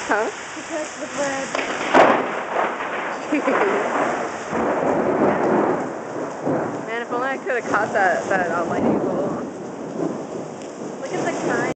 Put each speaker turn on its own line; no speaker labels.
Huh?
Because the bread.
Man, if only I could have caught that lightning bolt.
Look at the current.